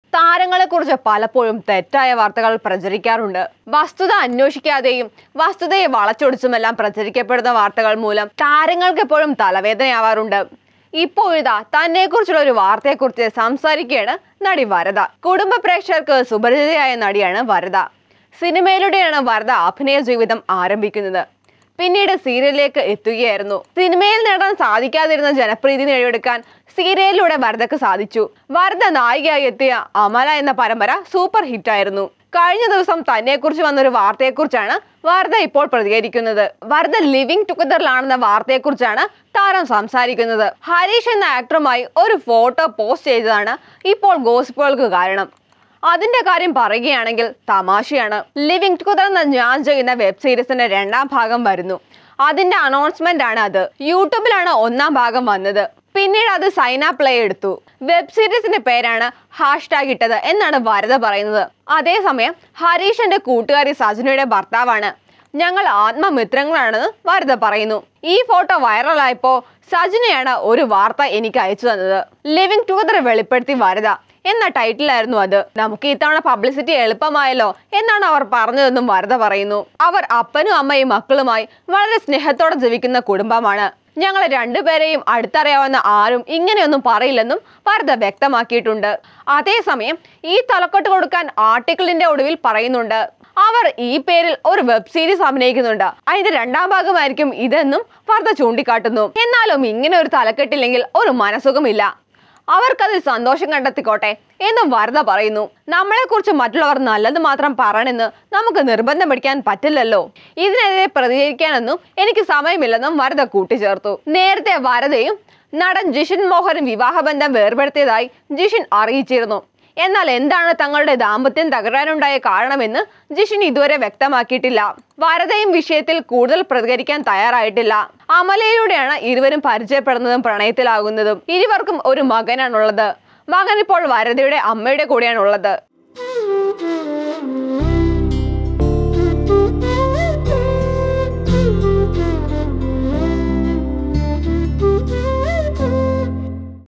താരങ്ങളെക്കുറിച്ച് പലപ്പോഴും തെറ്റായ വാർത്തകൾ പ്രചരിക്കാറുണ്ട്. വസ്തുത അന്വേഷിക്കാതെയും വസ്തുതയെ വളച്ചൊടിച്ചുമെല്ലാം പ്രചരിക്കപ്പെടുന്ന വാർത്തകൾ മൂലം താരങ്ങൾക്ക് എപ്പോഴും തലവേദനയാവാറുണ്ട്. ഇപ്പോഴിതാ തന്നെക്കുറിച്ചുള്ള ഒരു വാർത്തയെക്കുറിച്ച് സംസാരിക്കുകയാണ് നടി വരദ. കുടുംബ പ്രേക്ഷകർക്ക് സുപരിചിതയായ നടിയാണ് വരദ. സിനിമയിലൂടെയാണ് വരദ അഭിനയ ജീവിതം ആരംഭിക്കുന്നത്. പിന്നീട് സീരിയലിലേക്ക് എത്തുകയായിരുന്നു. സിനിമയിൽ നേടാൻ സാധിക്കാതിരുന്ന ജനപ്രീതി നേടിയെടുക്കാൻ സീരിയലിലൂടെ വരദക്ക് സാധിച്ചു. വരദ നായികയായി എത്തിയ അമല എന്ന പരമ്പര സൂപ്പർ ഹിറ്റായിരുന്നു. കഴിഞ്ഞ ദിവസം തന്നെക്കുറിച്ച് വന്നൊരു വാർത്തയെക്കുറിച്ചാണ് വരദ ഇപ്പോൾ പ്രതികരിക്കുന്നത്. വരദ ലിവിംഗ് ടുഗദറിലാണെന്ന വാർത്തയെക്കുറിച്ചാണ് താരം സംസാരിക്കുന്നത്. ഹരീഷ് എന്ന ആക്ടറുമായി ഒരു ഫോട്ടോ പോസ്റ്റ് ചെയ്തതാണ് ഇപ്പോൾ ഗോസിപ്പുകൾക്ക് കാരണം. അതിന്റെ കാര്യം പറയുകയാണെങ്കിൽ തമാശയാണ്. ലിവിംഗ് ടുഗദർ എന്ന ഞാൻ ചെയ്യുന്ന വെബ് സീരീസിന്റെ 2ാം ഭാഗം വരുന്നു. അതിന്റെ അനൗൺസ്മെന്റ് ആണ് അത്. യൂട്യൂബിലാണ് 1ാം ഭാഗം വന്നത്. പിന്നീട് അത് സൈന പ്ലേ എടുത്തു. വെബ് സീരീസിന്റെ പേരാണ് ഹാഷ്ടാഗ് ഇട്ടത് എന്നാണ് വരദ പറയുന്നത്. അതേസമയം ഹരീഷ് എന്റെ കൂട്ടുകാരി സജനയുടെ ഭർത്താവാണ്. ഞങ്ങൾ ആത്മമിത്രങ്ങളാണെന്ന് വരദ പറയുന്നു. ഈ ഫോട്ടോ വൈറലായപ്പോ സജനയാണ് ഒരു വാർത്ത എനിക്ക് അയച്ചു തന്നത്. ലിവിംഗ് ടുഗദർ വെളിപ്പെടുത്തി വരദ എന്ന ടൈറ്റിലായിരുന്നു അത്. നമുക്ക് ഇത്തവണ പബ്ലിസിറ്റി എളുപ്പമായല്ലോ എന്നാണ് അവർ പറഞ്ഞതെന്നും വരദ പറയുന്നു. അവർ അപ്പനും അമ്മയും മക്കളുമായി വളരെ സ്നേഹത്തോടെ ജീവിക്കുന്ന കുടുംബമാണ്. ഞങ്ങളെ രണ്ടുപേരെയും അടുത്തറിയാവുന്ന ആരും ഇങ്ങനെയൊന്നും പറയില്ലെന്നും വരദ വ്യക്തമാക്കിയിട്ടുണ്ട്. അതേസമയം ഈ തലക്കെട്ട് കൊടുക്കാൻ ആർട്ടിക്കിളിന്റെ ഒടുവിൽ പറയുന്നുണ്ട്, അവർ ഈ പേരിൽ ഒരു വെബ് സീരീസ് അഭിനയിക്കുന്നുണ്ട്, അതിന്റെ 2ാം ഭാഗമായിരിക്കും ഇതെന്നും വരദ ചൂണ്ടിക്കാട്ടുന്നു. എന്നാലും ഇങ്ങനെ ഒരു തലക്കെട്ടില്ലെങ്കിൽ ഒരു മനസുഖമില്ല. അവർക്കതിൽ സന്തോഷം കണ്ടെത്തിക്കോട്ടെ എന്നും വരദ പറയുന്നു. നമ്മളെക്കുറിച്ച് മറ്റുള്ളവർ നല്ലത് മാത്രം പറയണമെന്ന് നമുക്ക് നിർബന്ധം പിടിക്കാൻ പറ്റില്ലല്ലോ. ഇതിനെതിരെ പ്രതികരിക്കാനൊന്നും എനിക്ക് സമയമില്ലെന്നും വരദ കൂട്ടിച്ചേർത്തു. നേരത്തെ വരദയും നടൻ ജിഷിൻ മോഹനും വിവാഹബന്ധം വേർപെടുത്തിയതായി ജിഷിൻ അറിയിച്ചിരുന്നു. എന്നാൽ എന്താണ് തങ്ങളുടെ ദാമ്പത്യം തകരാനുണ്ടായ കാരണമെന്ന് ജിഷിൻ ഇതുവരെ വ്യക്തമാക്കിയിട്ടില്ല. വരദയും വിഷയത്തിൽ കൂടുതൽ പ്രതികരിക്കാൻ തയ്യാറായിട്ടില്ല. അമലയിലൂടെയാണ് ഇരുവരും പരിചയപ്പെടുന്നതും പ്രണയത്തിലാകുന്നതും. ഇരുവർക്കും ഒരു മകനാണുള്ളത്. മകൻ ഇപ്പോൾ വരദയുടെ അമ്മയുടെ കൂടെയാണുള്ളത്.